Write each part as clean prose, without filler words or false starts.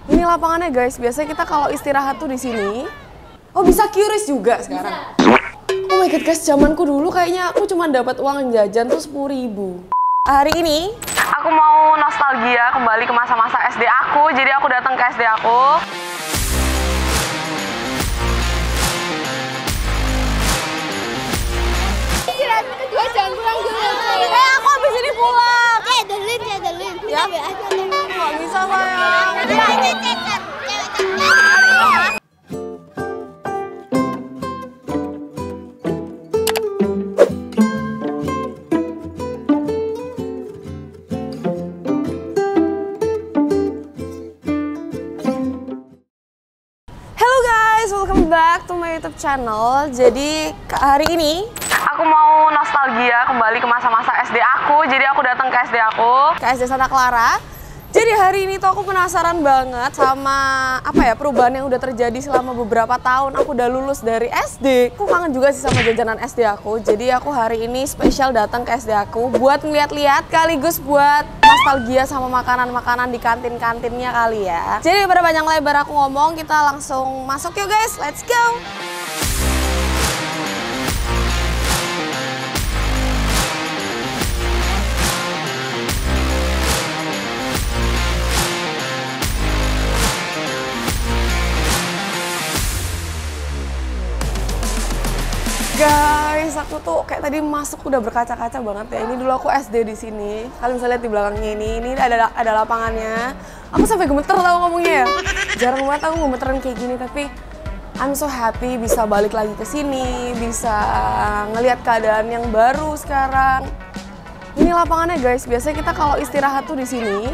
Ini lapangannya guys. Biasanya kita kalau istirahat tuh di sini. Oh bisa QRIS juga sekarang. Oh my god guys, zamanku dulu kayaknya aku cuma dapat uang jajan tuh 10.000. Hari ini aku mau nostalgia kembali ke masa-masa SD aku. Jadi aku datang ke SD aku. Kedua jangan pulang dulu. Aku habis ini pulang. Cedelin. Ya? Kita aja deh. Nggak bisa sayang. Hello guys, welcome back to my YouTube channel. Jadi hari ini aku mau nostalgia kembali ke masa-masa SD aku. Jadi aku datang ke SD aku, ke SD Santa Clara. Jadi hari ini tuh aku penasaran banget sama perubahan yang udah terjadi selama beberapa tahun. Aku udah lulus dari SD. Aku kangen juga sih sama jajanan SD aku. Jadi aku hari ini spesial datang ke SD aku buat ngeliat-liat sekaligus buat nostalgia sama makanan-makanan di kantin-kantinnya kali ya. Jadi daripada panjang lebar aku ngomong, kita langsung masuk yuk guys. Let's go. Guys, aku tuh kayak tadi masuk udah berkaca-kaca banget ya. Ini dulu aku SD di sini. Kalian bisa lihat di belakangnya ini ada lapangannya. Aku sampai gemeter tau ngomongnya ya. Jarang banget aku gemeteran kayak gini, tapi I'm so happy bisa balik lagi ke sini, bisa ngelihat keadaan yang baru sekarang. Ini lapangannya guys. Biasanya kita kalau istirahat tuh di sini.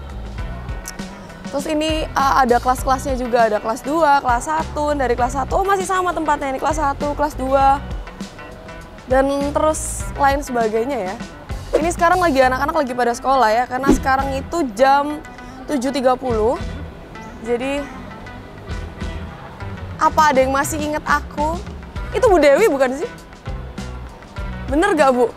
Terus ini ada kelas-kelasnya juga, ada kelas 2, kelas 1, dari kelas 1, oh masih sama tempatnya, ini kelas 1, kelas 2, dan terus lain sebagainya ya. Ini sekarang lagi anak-anak lagi pada sekolah ya, karena sekarang itu jam 7.30. Jadi, apa ada yang masih inget aku? Itu Bu Dewi bukan sih? Bener gak Bu?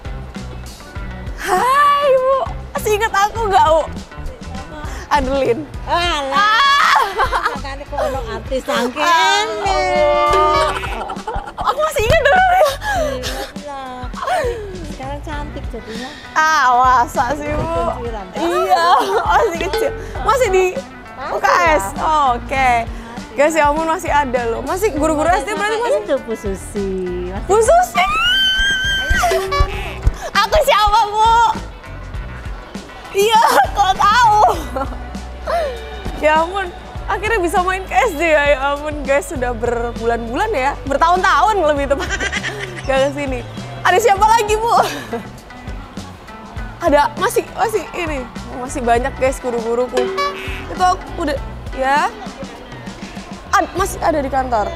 Hai Bu, masih inget aku gak Bu? Adeline. Makanya kok ono artis sangkene. Aku masih ingat dulu ya. Sekarang cantik jadinya. Masa sih Bu? Iya, masih kecil. Masih di UKS. Oh, oke. Guys, ya ampun masih ada loh. Masih guru-guru SD berarti masih. Itu Bu Susi. Bu Susi. Aku siapa Bu? Iya, kok tahu? Ya ampun, akhirnya bisa main ke SD ya. Ya ampun guys, sudah berbulan-bulan ya, bertahun-tahun lebih tepat gak kesini. Ada siapa lagi Bu? Ada masih ini, masih banyak guys guru-guruku. Itu aku udah ya, masih ada di kantor.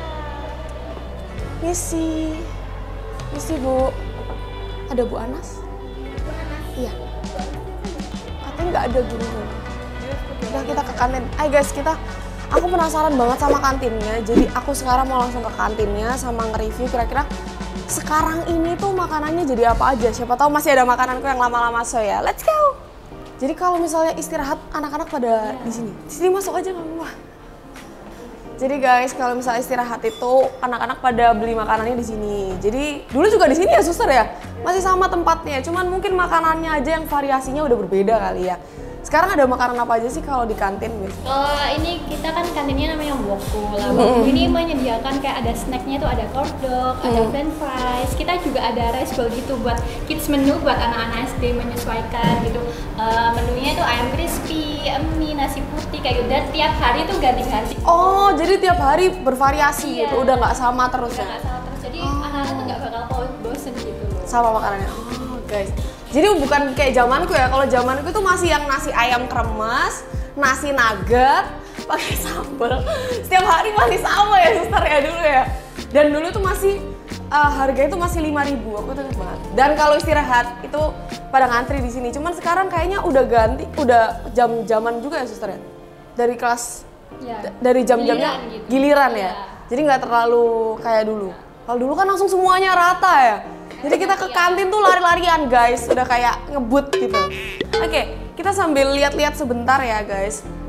Misi Bu, ada Bu Anas? Iya. Nggak ada gurunya. Udah kita ke kantin. Ayo guys, aku penasaran banget sama kantinnya. Jadi aku sekarang mau langsung ke kantinnya sama nge-review kira-kira sekarang ini tuh makanannya jadi apa aja. Siapa tahu masih ada makananku yang lama-lama, so ya. Let's go. Jadi kalau misalnya istirahat anak-anak pada di sini masuk aja nggak apa-apa. Jadi guys, kalau misalnya istirahat itu anak-anak pada beli makanannya di sini. Jadi dulu juga di sini ya suster ya, masih sama tempatnya. Cuman mungkin makanannya aja yang variasinya udah berbeda kali ya. Sekarang ada makanan apa aja sih kalau di kantin guys? Ini kita kan kantinnya namanya Woku lah. Woku ini menyediakan kayak ada snacknya tuh ada corn dog, ada french fries. Kita juga ada rice bowl gitu buat kids menu buat anak-anak SD menyesuaikan gitu. Menunya itu ayam crispy, mie, nasi putih kayak gitu. Dan tiap hari tuh ganti-ganti. Oh, jadi tiap hari bervariasi Iya. gitu, udah nggak sama terus ya? Udah nggak salah terus. Jadi anak-anak tuh nggak bakal bosen gitu loh. Sama makanannya. Oh guys. Jadi bukan kayak zamanku ya. Kalau zamanku tuh masih yang nasi ayam kremes, nasi nugget, pakai sambal. Setiap hari masih sama ya suster ya dulu ya. Dan dulu tuh masih harganya tuh masih 5.000. Aku tuh inget banget. Dan kalau istirahat itu pada ngantri di sini. Cuman sekarang kayaknya udah ganti, udah jam-jaman juga ya suster ya. Dari kelas Ya. dari jam-jamnya giliran ya. Iya. Jadi nggak terlalu kayak dulu. Kalau dulu kan langsung semuanya rata ya. Jadi kita ke kantin tuh lari-larian guys, udah kayak ngebut gitu. Oke, kita sambil lihat-lihat sebentar ya guys.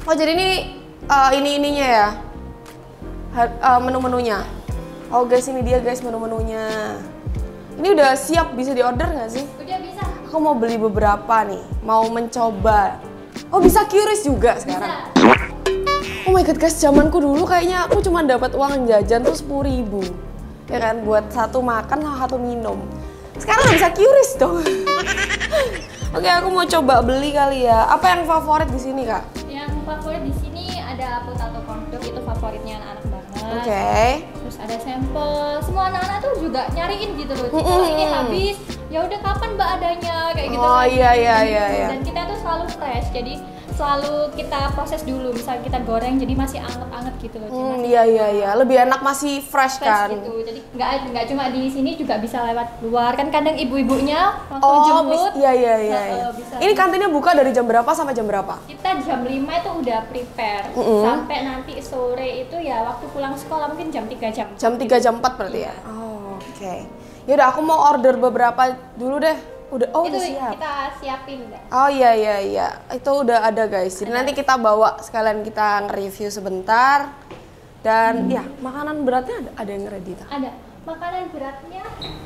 Oh jadi ini ininya ya, menu-menunya. Oh guys, ini dia guys menu-menunya. Ini udah siap bisa diorder nggak sih? Udah bisa. Aku mau beli beberapa nih, mau mencoba. Oh bisa QRIS juga sekarang? Bisa. Oh my god guys, zamanku dulu kayaknya aku cuma dapat uang jajan tuh 10.000, ya kan, buat satu makan sama satu minum. Sekarang nggak bisa QRIS dong. Oke, aku mau coba beli kali ya. Apa yang favorit di sini kak? Yang favorit di sini ada potato corn dog, itu favoritnya anak-anak banget. Oke. Terus ada sampel. Semua anak-anak tuh juga nyariin gitu loh. Kalau ini habis, ya udah kapan mbak adanya kayak gitu. Oh kan. iya. Dan kita tuh selalu fresh. Jadi selalu kita proses dulu. Misal kita goreng jadi masih anget-anget gitu loh. Masih Iya. Lebih enak masih fresh kan. gitu. Jadi nggak cuma di sini, juga bisa lewat luar kan, kadang ibu-ibunya waktu Oh, jemput. iya. Bisa. Ini kantinnya buka dari jam berapa sampai jam berapa? Kita jam 5 itu udah prepare sampai nanti sore itu ya waktu pulang sekolah mungkin jam 3 jam. Jam 3 jam 4 berarti ya? Oh, oke. Yaudah aku mau order beberapa dulu deh. Udah Itu siap. kita siapin deh. Oh iya. Itu udah ada guys. Jadi nanti kita bawa sekalian kita nge-review sebentar. Dan ya, makanan beratnya ada yang ready tak? Ada makanan beratnya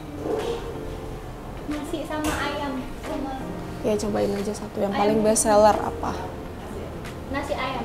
nasi sama ayam sama Ya cobain aja satu yang paling best seller apa? nasi ayam.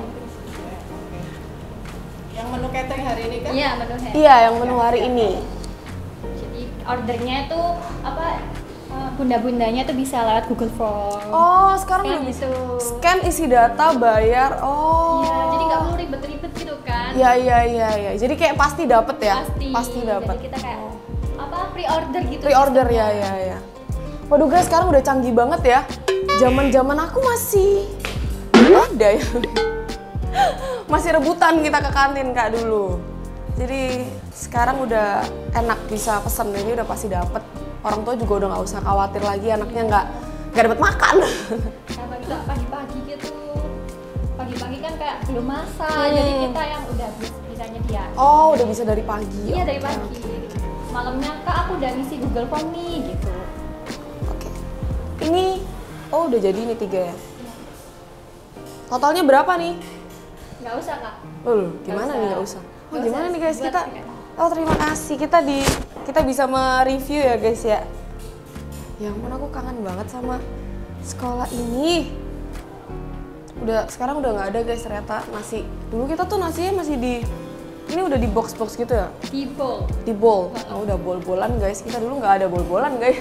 Yang menu catering hari ini kan? Iya, menu head. Iya, yang menu hari ini. Jadi ordernya itu apa, bunda-bundanya tuh bisa lewat Google Form. Oh, sekarang Scan udah bisa. itu. Scan isi data, bayar. Oh. Iya, jadi nggak perlu ribet-ribet gitu kan. Iya. Jadi kayak pasti dapet ya? Pasti dapet. Jadi kita kayak apa, pre-order gitu. Pre-order ya. Waduh guys, sekarang udah canggih banget ya. Zaman aku masih ada ya. Masih rebutan kita ke kantin kak dulu. Jadi sekarang udah enak, bisa pesen, ini udah pasti dapet. Orang tua juga udah nggak usah khawatir lagi anaknya nggak dapet makan. Sama kita pagi-pagi gitu. Pagi-pagi kan kayak belum masak, jadi kita yang udah bisa nyedia. Oh, udah bisa dari pagi. Iya, Oke, dari pagi. Malamnya kak aku udah ngisi Google Form nih gitu. Oke. Ini udah jadi nih 3 ya. Totalnya berapa nih? Nggak usah kak. Gimana Nggak nih usah. nggak usah? Oh Nggak gimana usah, nih guys, buat kita kan. terima kasih, kita bisa mereview ya guys ya. Ya ampun, aku kangen banget sama sekolah ini. Sekarang udah nggak ada guys ternyata nasi. Dulu kita tuh nasinya masih ini udah di box gitu ya? Di bowl. Di bowl. Nah, udah bol-bolan guys. Kita dulu nggak ada bol-bolan guys.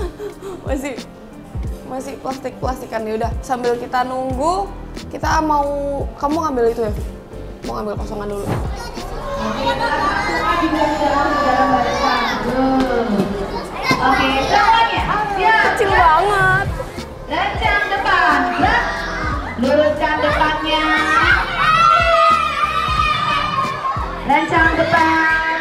masih plastik-plastikan. Ya udah, sambil kita nunggu, kamu ngambil itu ya? Mau ngambil kosongan dulu. Oke, semuanya. Ya, Kecil banget. lencang depan. Ya. Luruskan depannya. Lencang depan.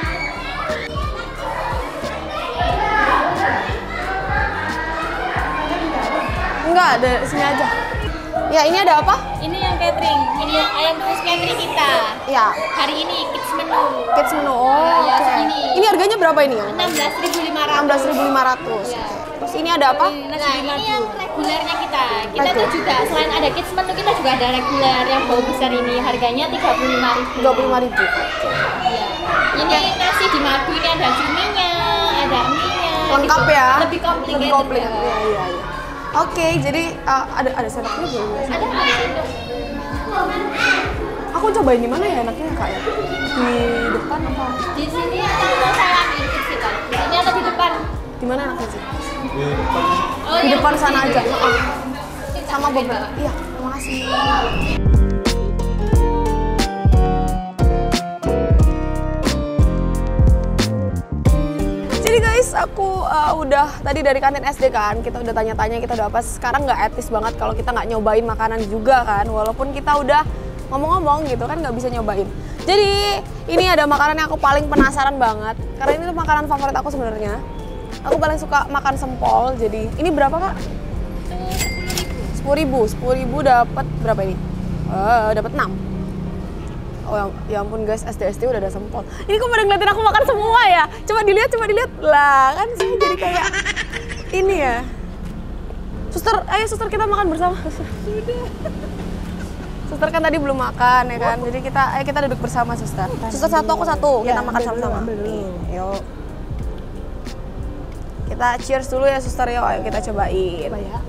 Enggak, ada sini aja. Ya, ini ada apa? Ini yang catering, ini ayam rebus catering kita. Ya, Hari ini kids menu. kids menu. Oh, Ya, oke. segini. Ini harganya berapa ini ya? 16.500. 16.500. Ya. Oke. Terus ini ada apa? Nah, ini yang regulernya kita. Kita tuh juga selain ada kids menu, kita juga ada reguler yang bau besar ini. Harganya 35.000. 25.000. Iya. Ini nasi di madu, ini ada cuminya, ada mie-nya. Lengkap gitu. ya? Lebih komplit. Lebih komplit. Iya. Oke, jadi ada sendoknya boleh? Ada sendok. Aku cobain di mana ya enaknya kak ya? Di depan apa? Di sini atau saya ambil kids kita. Di sini atau di depan? Di mana enaknya sih? Oh, Di yang depan sana sini. aja. Heeh. Kita Sama ambil beberapa. bawah. Iya, terima kasih. Jadi guys, aku udah tadi dari kantin SD kan, kita udah tanya-tanya, kita udah apa. Sekarang nggak etis banget kalau kita nggak nyobain makanan juga kan, walaupun kita udah ngomong-ngomong gitu kan nggak bisa nyobain. Jadi ini ada makanan yang aku paling penasaran banget, karena ini tuh makanan favorit aku sebenarnya. Aku paling suka makan sempol. Jadi ini berapa kak? 10.000 dapat berapa ini? Dapat 6. Oh ya ampun guys, SD udah ada sempol. Ini kok pada ngeliatin aku makan semua ya? Coba dilihat. Lah kan saya jadi kayak ini ya. Suster, ayo suster kita makan bersama. Suster kan tadi belum makan ya kan. Jadi kita duduk bersama suster. Suster satu aku satu. Kita makan sama-sama. Nih, yuk. Kita cheers dulu ya suster yuk. Ayo kita cobain. Coba ya.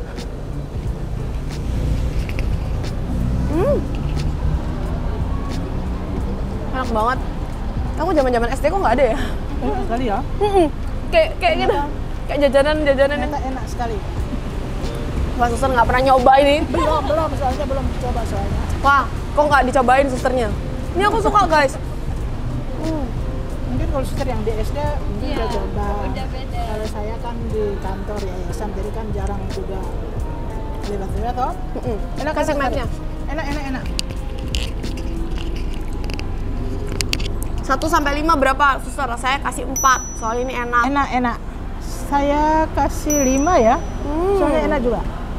Enak banget. Kamu zaman-zaman SD kok nggak ada ya? Enak sekali ya. Kayak gitu. Kayak jajanan yang Enak sekali. Wah, suster nggak pernah nyoba ini. Belum soalnya belum coba soalnya. Wah, kok nggak dicobain susternya? Ini aku suka guys. Mungkin kalau suster yang di SD mungkin Iya, udah coba. udah beda. Kalau saya kan di kantor yayasan jadi kan jarang juga lewat-lewat toh. Enak kan, Kasih Suster? mapnya. Enak. 1 sampai 5 berapa suster? Saya kasih 4. Soalnya ini enak. Enak. Saya kasih 5 ya. Soalnya enak juga.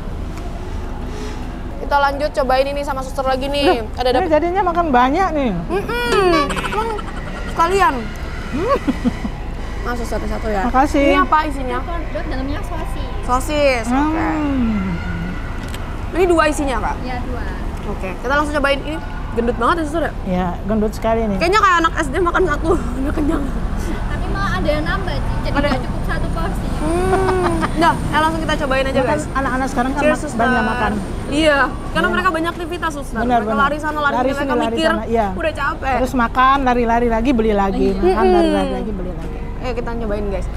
Kita lanjut cobain ini sama suster lagi nih. Ada Ini jadinya makan banyak nih. Emang sekalian. Nah, suster satu ya. Makasih. Ini apa isinya? Hotdog dalamnya sosis. Sosis. Oke. Ini 2 isinya, Kak. Ya 2. Oke. Kita langsung cobain ini. Gendut banget ya, suster ya? Ya, gendut sekali nih. Kayaknya kayak anak SD makan 1. Udah kenyang. Tapi malah ada yang nambah, jadi Ada. nggak cukup 1 porsi. Nah, langsung kita cobain aja, Kan guys. anak-anak sekarang kan Cheers, suster. banyak makan. Iya, karena mereka banyak aktivitas, suster. Benar, Mereka benar. lari sana, lari Lari sini, sini, mereka lari mikir, sana, iya. udah capek. Terus makan, lari-lari lagi, beli lagi. Makan, lari-lari lagi, beli lagi. Ayo kita nyobain, guys.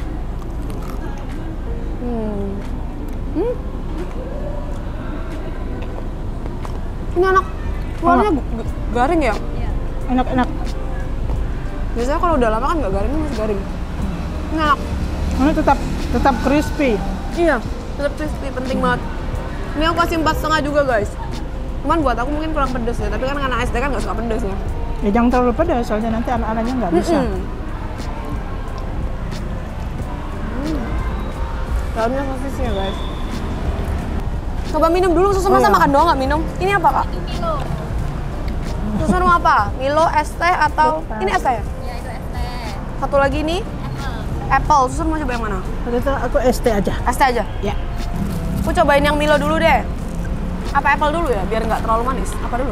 Ini anak warnanya garing ya? Iya. Enak. Biasanya kalau udah lama kan nggak garing, ini masih garing. Ini enak. Ini tetap crispy. Iya, tetap crispy, penting banget. Ini aku kasih 4,5 juga, guys. Cuman buat aku mungkin kurang pedes ya, tapi kan anak SD kan nggak suka pedes ya. Ya jangan terlalu pedas, soalnya nanti anak-anaknya nggak bisa. Dalamnya sosisnya, guys. Coba minum dulu, suster masa iya. makan doang nggak minum? Ini apa, Kak? Itu Milo. Suster mau apa? Milo, es teh, atau... Bukan. Ini es teh ya? Ya itu es teh. Satu lagi nih, Apple. apple. Suster mau coba yang mana? Waktu itu aku ST aja. Es teh aja? Ya. Aku cobain yang Milo dulu deh. Apa apple dulu ya, biar nggak terlalu manis? Apa dulu?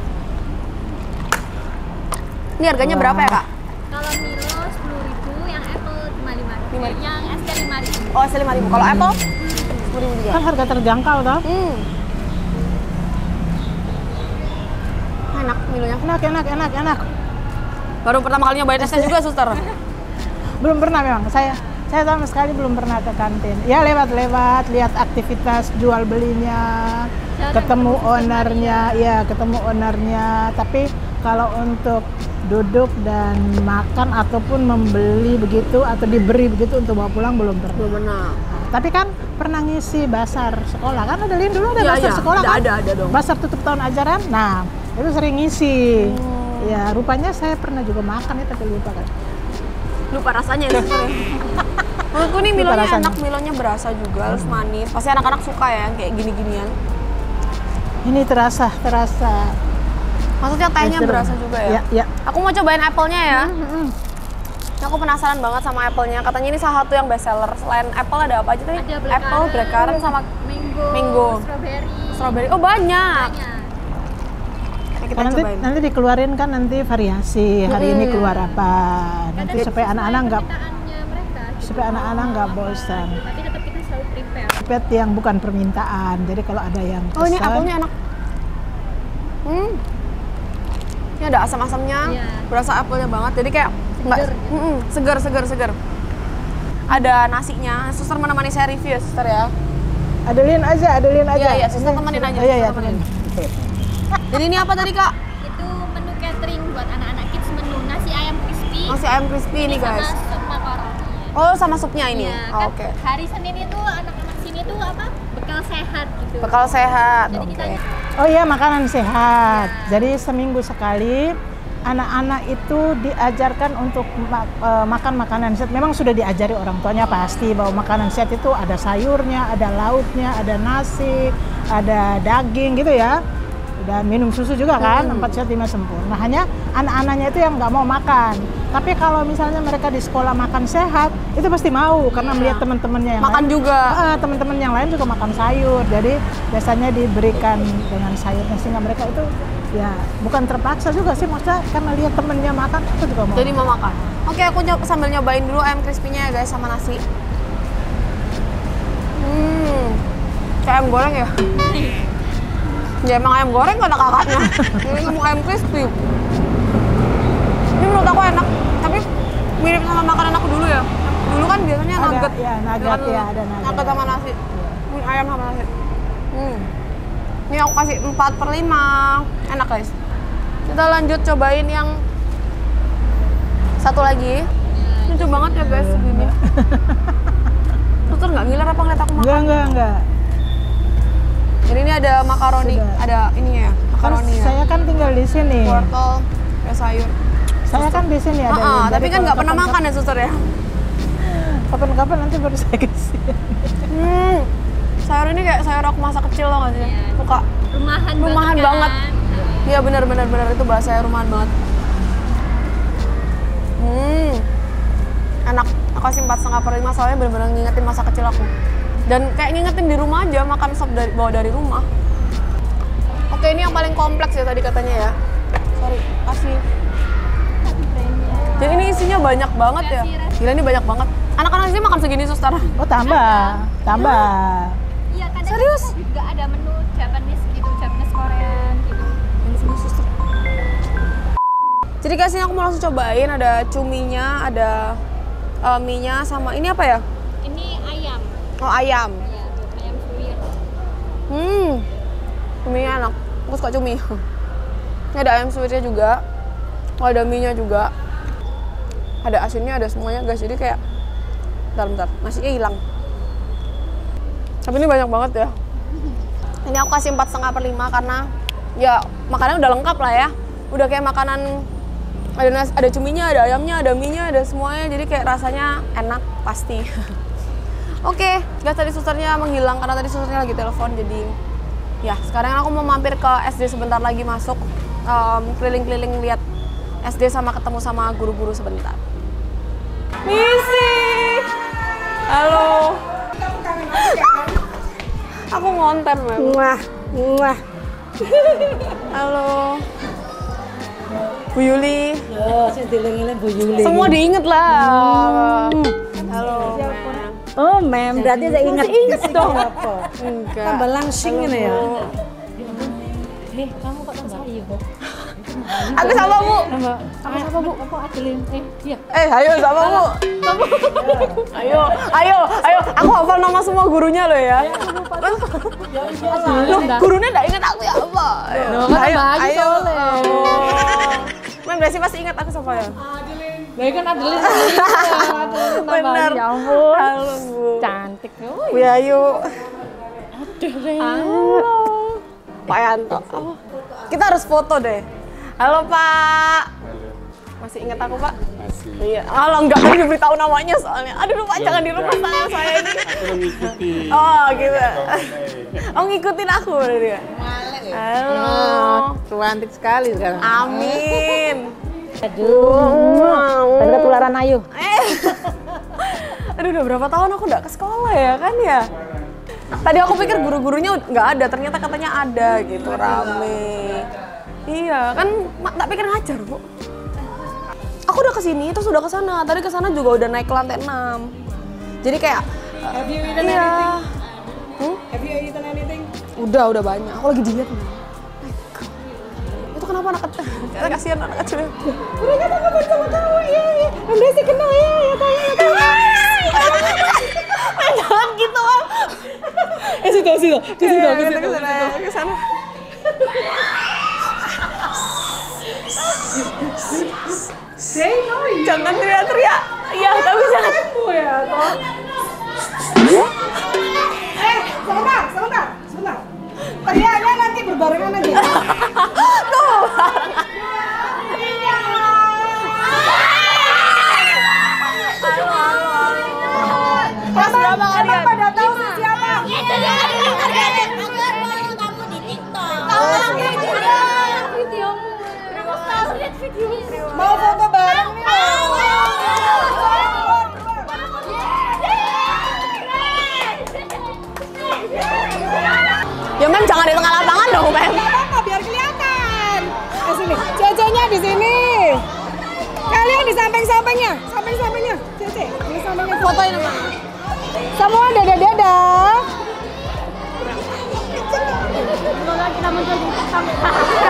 Ini harganya Wah. berapa ya, Kak? Kalau Milo 10.000, yang Apple cuma 5.000. 5.000. Yang es teh 5.000. Oh, es teh 5.000. Kalau apple? 10.000 juga. Kan harga terjangkau toh. Enak Milonya. Enak. Baru pertama kali nyobain es teh juga, suster. Belum pernah memang. Saya sama sekali belum pernah ke kantin. Ya lewat-lewat, lihat aktivitas jual belinya, ketemu ownernya. Tapi kalau untuk duduk dan makan ataupun membeli begitu atau diberi begitu untuk bawa pulang belum pernah. Belum pernah. Tapi kan pernah ngisi basar sekolah kan, ada dulu ada Iya, basar iya. sekolah kan? Ada dong. Basar tutup tahun ajaran. Nah, itu sering ngisi. Ya, rupanya saya pernah juga makan ya, tapi lupa kan. Lupa rasanya ya, suster. Menurutku nih Lupa Milonya rasanya. enak, Milonya berasa juga, terus manis. Pasti anak-anak suka ya, yang kayak gini-ginian. Ini terasa. Maksudnya tehnya Yes, berasa juga ya? Ya. Aku mau cobain apple-nya ya. Aku penasaran banget sama apple-nya. Katanya ini salah satu yang best seller. Selain apple ada apa aja tadi? Ada Apple, blackcurrant, sama mango. strawberry. strawberry. Oh, banyak. Banyak. Oke, kita nanti cobain. nanti dikeluarin kan nanti variasi. Hari ini keluar apa? Nanti Kadang supaya sesuai anak-anak nggak permintaannya mereka, gitu. supaya anak-anak nggak bosan. Tapi tetap kita selalu prepare. Pet yang bukan permintaan. Jadi kalau ada yang Oh, ini pesan, apelnya enak. Ini ada asam-asamnya. Iya. Berasa apelnya banget. Jadi kayak nggak seger. Ada nasinya. Suster menemani saya review ya, suster ya. Adelin aja. Iya, suster temenin aja. Iya, suster temenin. Jadi ini apa tadi, Kak? Itu menu catering buat anak-anak kids, menu nasi ayam crispy. Nasi ayam crispy ini, guys. Sama sup makaroni. Oh, sama supnya ini. Iya, Oh, kan oke. hari Senin itu anak-anak sini tuh apa? Bekal sehat gitu. Bekal sehat. Jadi kita Oh iya, makanan sehat. Jadi seminggu sekali anak-anak itu diajarkan untuk makan makanan sehat. Memang sudah diajari orang tuanya pasti bahwa makanan sehat itu ada sayurnya, ada lauknya, ada nasi, ada daging gitu ya. Dan minum susu juga kan, 4 sehat 5 sempurna. Hanya anak-anaknya itu yang nggak mau makan. Tapi kalau misalnya mereka di sekolah makan sehat, itu pasti mau karena melihat teman-temannya yang Makan lain. juga. Teman-teman yang lain juga makan sayur. Jadi biasanya diberikan dengan sayurnya sehingga mereka itu Ya, bukan terpaksa juga sih, maksudnya karena lihat temennya makan, aku juga mau. Jadi mau makan. Oke, aku sambil nyobain dulu ayam crispy-nya ya guys sama nasi. Kayak ayam goreng ya? Ya emang ayam goreng kata kakaknya. Ini ngomong ayam crispy. Ini menurut aku enak, tapi mirip sama makanan aku dulu ya. Dulu kan biasanya Ada, nugget. ya, nugget, ya, ada nugget. Nugget sama nasi. Ini ayam sama nasi. Ini aku kasih 4/5. Enak guys. Kita lanjut cobain yang satu lagi. Lucu banget ya guys segini. Suster nggak ngiler apa ngeliat aku makan? Enggak. Jadi ini ada makaroni, Sudah. ada ininya ya, makaroni ya. Saya kan tinggal di sini. Wortel, ya sayur. Saya kan di sini ada. Tapi kan nggak pernah makan ya suster ya. Kapan-kapan nanti baru saya kasih. Sayur ini kayak sayur aku masa kecil loh nggak sih? Suka. Rumahan banget. kan? Iya benar itu bahasa rumahan banget. Enak. Aku kasih 4,5/5 soalnya benar-benar ngingetin masa kecil aku. Dan kayak ngingetin di rumah aja makan sop bawa dari rumah. Oke, ini yang paling kompleks ya tadi katanya ya. Sorry, kasih. Jadi ini isinya banyak banget ya. Gila ini banyak banget. Anak-anak sini makan segini suster. Oh tambah. Iya, kadang Serius? kita juga ada menu Japanese gitu, Japanese Korean gitu. Ini semua suster. Jadi guys ini aku mau langsung cobain, ada cuminya, ada mie-nya sama ini apa ya? Ini ayam. Oh ayam. Iya, ayam suwir. Cuminya enak. Aku suka cumi. Ini ada ayam suwirnya juga. Oh, ada mie-nya juga. Ada asinnya, ada semuanya guys. Jadi kayak bentar, nasinya hilang. Tapi ini banyak banget ya. Ini aku kasih 4,5/5 karena ya makanannya udah lengkap lah ya. Udah kayak makanan ada cuminya, ada ayamnya, ada mie-nya, ada semuanya. Jadi kayak rasanya enak pasti. Oke, guys tadi susternya menghilang karena tadi susternya lagi telepon. Jadi ya sekarang aku mau mampir ke SD sebentar lagi masuk keliling-keliling lihat SD sama ketemu sama guru-guru sebentar. Misi, halo. Aku ngonten memang. Wah. Halo. Bu Yuli. Oh, saya dileng-eleng Bu Yuli. Semua diinget lah. Halo. Oh, Mem, berarti saya ingat. Ingat dong. Enggak. Enggak. Tambah langsing ini ya. Kamu kok tambah ayu? Aku sama Bu. Aku sama Bu. Aku Adeline. Iya. Ayo sama Bu. Ayo. Aku hafal nama semua gurunya loh ya. Loh, gurunya nggak ingat aku ya apa? Ayo. Mem Desi pasti ingat aku siapa ya? Baik kan Adeline. Bener. Ya ampun. Halo Bu. Cantik. Bu Yayu. Halo. Pak Yanto. Kita harus foto deh. Halo Pak. Masih ingat aku Pak? Masih. Iya. Kalau enggak mau diberitahu namanya soalnya. Aduh Pak jangan direbut tangan saya ini. Aku ngikutin. Oh gitu. Oh ngikutin aku berarti ya? Halo. Cantik sekali sekarang. Amin. Aduh. Tadi ketularan Ayu. Aduh udah berapa tahun aku nggak ke sekolah ya kan ya? Tadi aku pikir guru-gurunya nggak ada, ternyata katanya ada gitu, rame. Iya, kan tak pikir ngajar, Bu. Aku udah kesini, terus udah kesana. Tadi kesana juga udah naik ke lantai 6. Jadi kayak Have you eaten iya. anything? Have you eaten anything? Udah banyak. Aku lagi diet nih. Itu kenapa anak kecil? Kasihan anak kecil. Mereka takut sama kamu, iya. Anda sih kenal ya, tanya. Jangan gitu, Bang. Situ. Ke sana. Jangan teriak-teriak. Iya, tapi jangan. Ya, toh. Sebentar. Teriaknya nanti berbarengan aja. Tuh. Kelas berapa kalian? Pada tahu sih siapa? Mau foto bareng nih. Ya Mem jangan di tengah lapangan dong Mem. Apa biar kelihatan. Cece-nya di sini. Kalian di samping-sampingnya. Samping-sampingnya. Cece, di sampingnya. Fotoin sama. Semua dadah-dadah. Semoga kita muncul di kamera.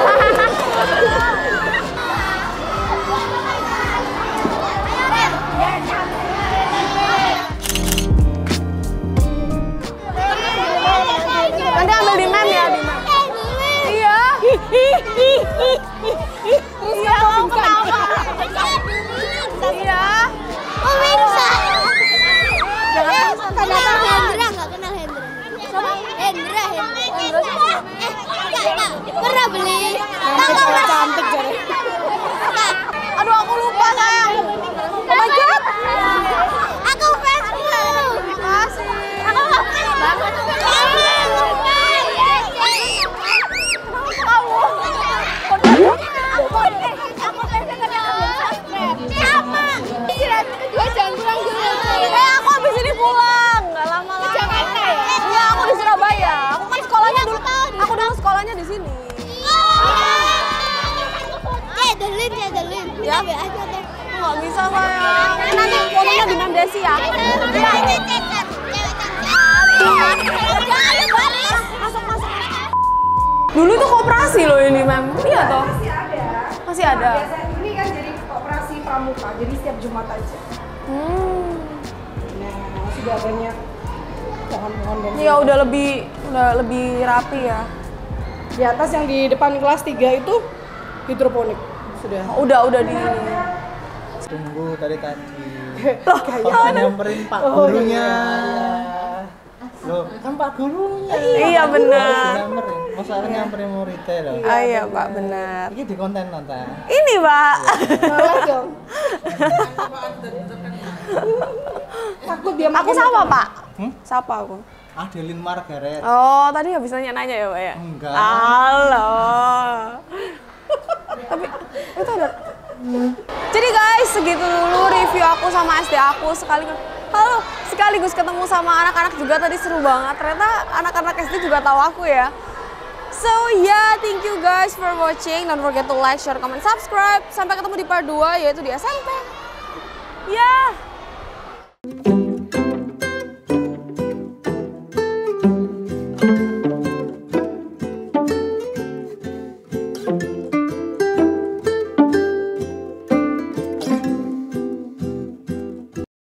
Nanti ambil di meme ya, di meme. Iya. Terus ya, kamu kenapa? Iya. Oh bisa. Jangan Kenal Hendra, nggak kenal Hendra. Sama Hendra. Enggak. Pernah beli. Cewek cantik jadi. Aduh, aku lupa sayang. Oh my god. Aku Facebook. Makasih. Aku Facebook banget. Sama. Kedua jangan kurang dulu. Aku habis ini pulang, nggak lama-lama. Jakarta ya? Iya, aku di Surabaya. Aku kan sekolahnya dulu. Aku dulu sekolahnya di sini. Cedelin. Ya. Bisa aja deh. Nggak bisa sayang. Nanti fotonya di meme Desi ya. Masuk. Dulu tuh koperasi loh ini mem. Iya toh? Masih ada. Biasa ini kan jadi koperasi pramuka, jadi setiap Jumat aja. Nah, sudah banyak pohon-pohon dan Ya udah lebih rapi ya. di atas yang di depan kelas 3 itu hidroponik sudah. Udah di ini. Tunggu tadi. Loh, Kok nyamperin Pak gurunya? Loh, kan Pak gurunya. Iya benar. Nyamperin. Masalah nyamperin muridnya loh. Ah, iya Pak benar. Ini di konten nonton. Ini Pak. Malah dong. Takut dia Aku makin sama Pak. Hmm? Siapa aku? Adeline Margaret. Oh tadi habis nanya ya Pak ya? Enggak. Halo. Tapi itu ada. Jadi guys, segitu dulu review aku sama SD aku sekaligus ketemu sama anak-anak juga tadi seru banget. Ternyata anak-anak SD juga tahu aku ya. So yeah, thank you guys for watching. Don't forget to like, share, comment, subscribe. Sampai ketemu di part 2 yaitu di SMP. Yeah.